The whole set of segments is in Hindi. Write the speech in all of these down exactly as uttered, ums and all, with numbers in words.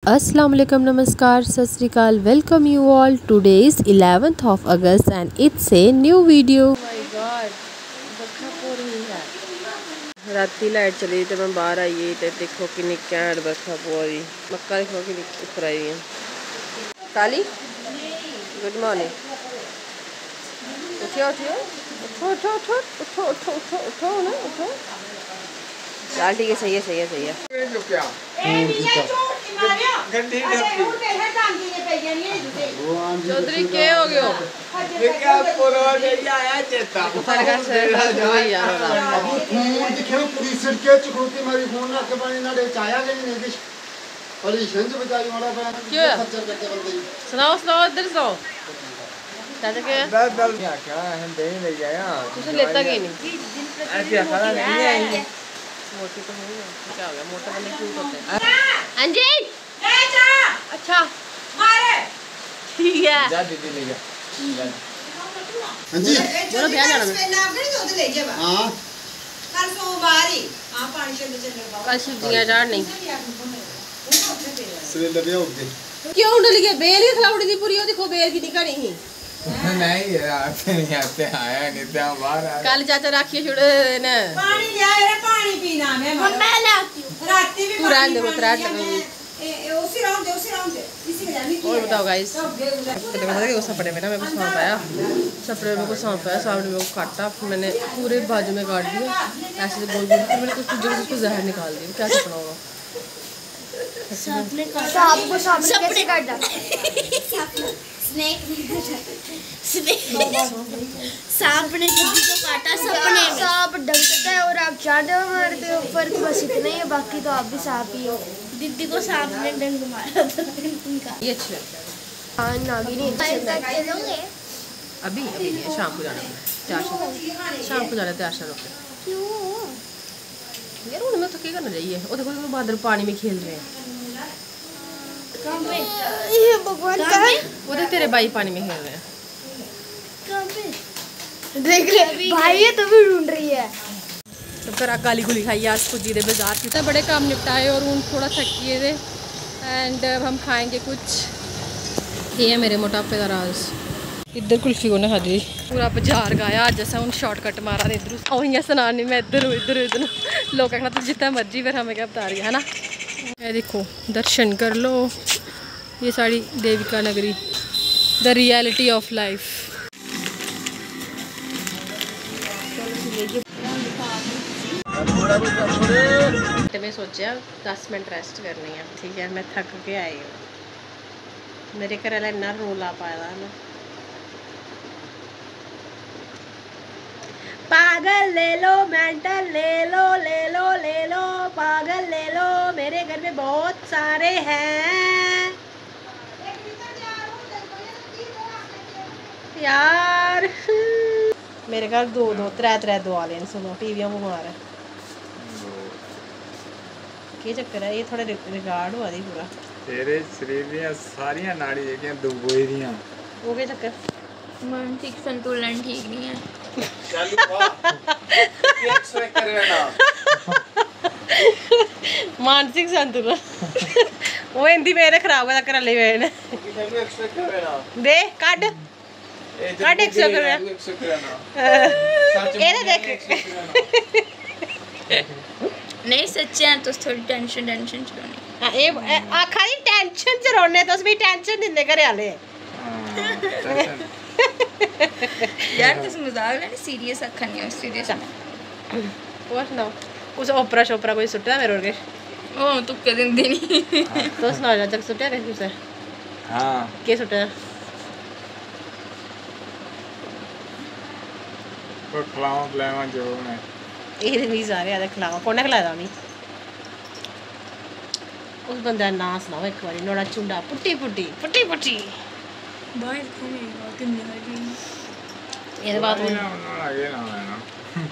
अस्सलाम वालेकुम, नमस्कार, Sat Shri Akal. Welcome you all. Today is eleventh of August and it's a new video. My god, बरखा हो रही है। राती लाइट चली तो मैं बाहर आई तो देखो कि निक्कर बरखा हो रही। मक्का देखो कि उतर आई है। काली गुड मॉर्निंग। उठियो उठियो उठो उठो उठो उठो उठो उठो उठो ना उठो। चल ठीक है, सही है सही है सही है। चौधरी क्या हो गया? सुनाओ सुनाओ इधर सुनाओ। चाचा क्या तुझे लेता क्यों नहीं? मोटी तो नहीं है, क्या हो गया? मोटे वाले क्यों होते हैं? अंजी अच्छा ठीक है। जा दीदी ले जा। अंजी बोलो भैया जाना है। हां कल सोमवार ही हां पानी चल चल कल सब्जियां चाड़ नहीं सवेरे ले आओ दे। क्यों उंडल के बेल ही खलाउड़ी दी पूरी। ओ देखो बेल की निकली ही नहीं यार, नहीं आते आया नहीं तो बाहर आ। कल चाचा राखिए छुड़ ने पानी ले आए रे, पानी पीना मैं मैं ले आती हूं। राती भी पूरा दे बतरा ए उसी राउंड दे उसी राउंड दे इसी के जानी। और बताओ गाइस, तो पता है वो सपने में ना मेरे को सांप आया। सपने में को सांप आया, सांप ने मेरे को काटा, फिर मैंने पूरे बाजू में काट दिया ऐसे गोल गोल। फिर मैंने कुछ जगह उसको जहर निकाल दिया। क्या सपना होगा? सांप ने काटा, सांप को सांप ने कैसे काटा? स्नेक स्नेक सांप ने दीदी को काटा सपने में। सांप डंकता है और आप चाटे मारते हो, फर्क बस इतना ही है, बाकी तो आप भी सांप ही हो। दीदी को सांप ने डंक मारा था उनका। ये अच्छा लगता है। हां नागिनी चलोगे अभी अभी नहीं, शाम को जाना है। तैयार शाम को जाना है, तैयार हो। क्यों यार उनमें तो क्या करना चाहिए? वो देखो बादल पानी में खेल रहे हैं। कहां पे? ये भगवान कहां है? वो देख तेरे भाई पानी में खेल रहे हैं। कहां पे? देख ले भाई, ये तो भी ढूंढ रही है। तो फिर काली गुली खाई आज कुछ जीरे बाजार कितने बड़े काम निपटाए और उन थोड़ा थकिए थे। एंड अब हम खाएंगे कुछ। ये है मेरे मोटापे का राज। इधर कुल्फी को ना खादी पूरा बाजार गाया आज जैसा उन शॉर्टकट मारा ने इधर और यहाँ सुनानी मैं इधर हूँ इधर इधर लोग कहना तो जितना मर्जी फिर हमें क्या बता रही है ना। ये देखो दर्शन कर लो, ये सारी देविका नगरी, द रियलिटी ऑफ लाइफ। मैं सोचा दस मिनट रेस्ट करनी है, ठीक है। मैं थक के आई हूँ। मेरे घर वाला इन्ना रोला पाया ना, पागल ले लो, मेंटल ले लो, ले लो ले लो, पागल ले लो, मेरे घर में बहुत सारे हैं यार। मेरे घर दो दो त्रै त्रै दो आले सुनो टीवियां बमार है। क्या चक्कर है? ये थोड़ा रिकॉर्ड हुआ दी पूरा तेरे शरीर दी सारियां नाड़ी जेकियां दुबोई दियां। वो क्या चक्कर? मानसिक संतुलन ठीक नहीं है। मानसिक संतुलन वो हिंदी मेरे खराब है कर ले ने दे काट काट एक सौ कर देख नहीं सच्चे हैं तो थोड़ी टेंशन टेंशन चरोने हां ए आखा दी टेंशन चरोने तो भी टेंशन दिंदे घरे वाले यार। तुम मजाक नहीं, सीरियस आखा नहीं है सीरियस और सुनाओ कुछ ओपरा शोपरा कोई सुट्टा मेरे और के ओ तुक्के दिंदी नहीं तो सुना जा जग सुट्टा कैसे से हां के सुट्टा को खलाओ खलावा जो है ये भी सारे आदे खलावा कौन खलाया नहीं उस बंदा ना सुनाओ एक बारी नोड़ा चुंडा पुट्टी पुट्टी पुट्टी पुट्टी बाहर घूमेगा किन्ने लगी ये बात ना लगे ना ना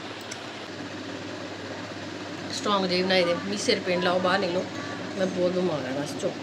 स्ट्रांग जेब बनाई दे मी सिर पेंट लाओ बाहर निकलो मैं बहुत बीमार है बस चुप।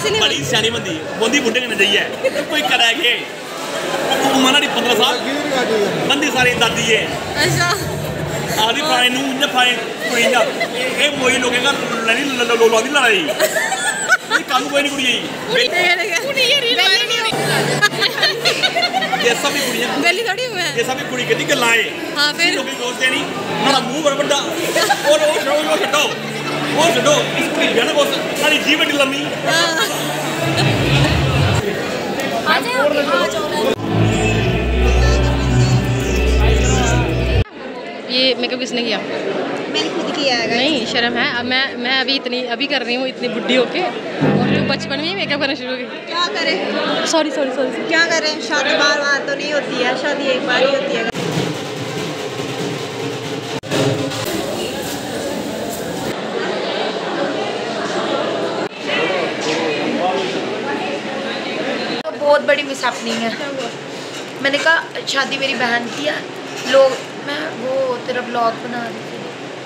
इसीलिए बड़ी सियानी बंदी बंदी बुढ़े कने जाइए कोई करे के उमर दी पंद्रह साल बंदी सारी दादी है अच्छा आदि फाइन नु ने फाइन कोई जा ए मोई लोगे का लड़ी लो लो दी लड़ाई ये काम कोई नहीं कुड़ी कुड़ी ये नहीं ये सब भी कुड़ियां बेली थोड़ी हुआ है ये सब भी कुड़ी कदी गल्ला है हां फिर लोग दोस्त है नहीं मेरा मुंह बड़ा बड़ा और वो छोड़ो वो छड्डो वो छड्डो इस कुड़ी जाने बस सारी जीव बड़ी लम्मी आ जाओ आ जाओ ये मेकअप किसने किया? मैंने खुद किया है। नहीं शर्म है। अब मैं मैं अभी इतनी अभी कर रही हूँ इतनी बुढ़ी होके और बचपन में ही मेकअप करना शुरू हो गई। क्या करें? सॉरी सॉरी सॉरी क्या करें? शादी बार बार तो नहीं होती है, शादी एक बार ही होती है। तो बहुत बड़ी मिसहैपनिंग है। मैंने कहा शादी मेरी बहन की है, लोग मैं वो तेरा ब्लॉग बना रही थी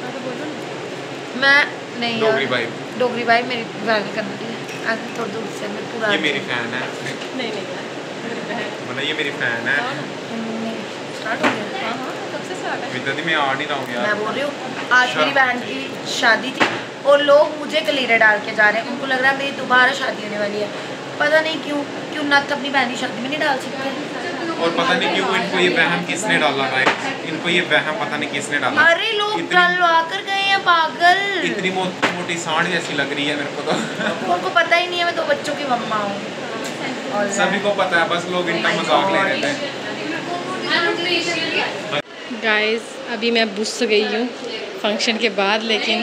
मैं नहीं डोगरी भाई डोगरी भाई मेरी बहन करना है थोड़ी दूर से मैं पूरा ये मेरी फैन है नहीं नहीं मतलब ये मेरी फैन है स्टार्ट हो गया हाँ हाँ कब से स्टार्ट है? विद्या दी मैं आ नहीं रहा हूँ यार मैं बोल रही हूँ आज मेरी बहन की शादी थी और लोग मुझे कलीरे डाल के जा रहे हैं। उनको लग रहा है मेरी दोबारा शादी होने वाली है। पता नहीं क्यों क्यों नथ अपनी बहन की शादी में नहीं डाल सकते। और पता नहीं क्यों इनको ये वहम किसने डाला है इनको ये वहम पता नहीं किसने डाला अरे लोग डलवा कर गए हैं पागल। इतनी मोटी मोटी सांड जैसी लग रही है मेरे को तो उनको पता ही नहीं है मैं दो बच्चों की मम्मा हूँ। सभी को पता है बस लोग इनका मजाक ले रहे थे। गाइस अभी मैं बुस गई हूँ फंक्शन के बाद लेकिन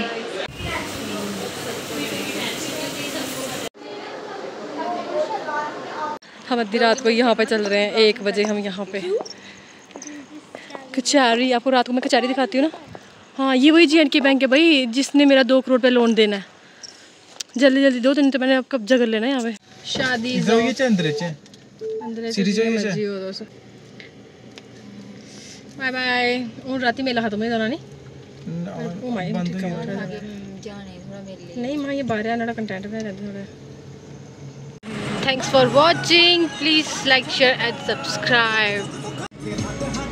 हम आधी रात को यहाँ पे चल रहे हैं एक बजे हम यहाँ पे कचहरी। आपको रात को मैं कचहरी दिखाती हूँ ना। हाँ ये वही जी एंड के बैंक है भाई जिसने मेरा दो करोड़ पे लोन देना है। जल्दी जल्दी दो दिन तो मैंने अब कब्जा कर लेना है यहाँ पे। शादी बाय बाय हूँ राती मेला खत्म हो जाना नहीं नहीं माँ ये बारह आना कंटेंट में रहते थोड़े। Thanks for watching. Please like, share and subscribe.